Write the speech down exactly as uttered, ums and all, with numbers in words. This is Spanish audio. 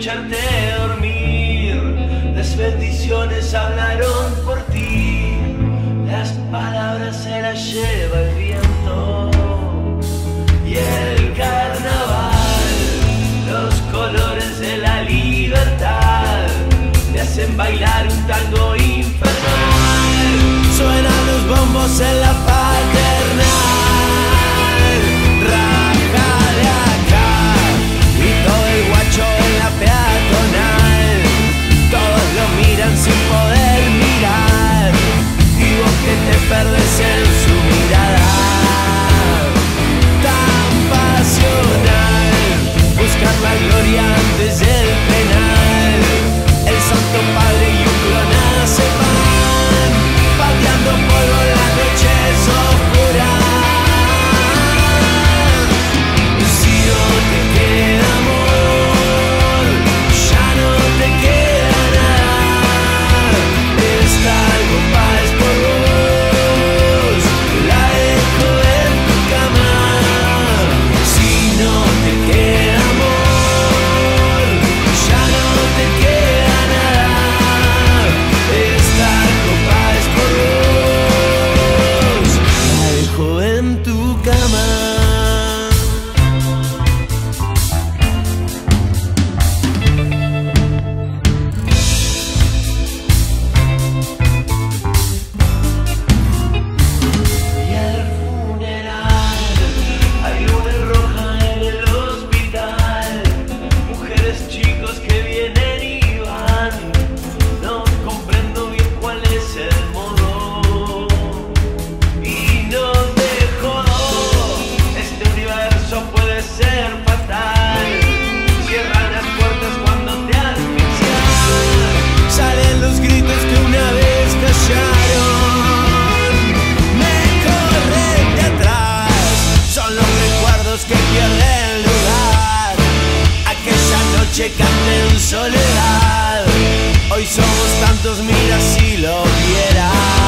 escucharte dormir. Las bendiciones hablaron por ti, las palabras se las lleva el viento. Y el carnaval, los colores de la libertad, te hacen bailar un tango infernal. Suenan los bombos en la paternal. Raja de acá y todo el guacho en la peatonal. Todos lo miran sin poder mirar, y vos que te perdés en su mirada tan pasional. Buscar la gloria antes del penal. El Santo Padre y un clonado se van pateando polvo en las noches oscuras. Si no te queda amor, ya no te queda nada. Esta copa es por vos, la dejo en tu cama. Si no te queda amor, ya no te queda nada. Esta copa es por vos, la dejo en tu cama. Y al funeral hay luna roja en el hospital. Mujeres, chicos que vienen y van. No comprendo bien cuál es el modo. Y no te jodo, este universo puede ser fatal. Cierran las puertas cuando te asfixian. Salen los gritos que una vez callaron. Me corren de atrás, son los recuerdos que pierden lugar. Aquella noche canté en soledad. Hoy somos tantos, mira si lo vieras.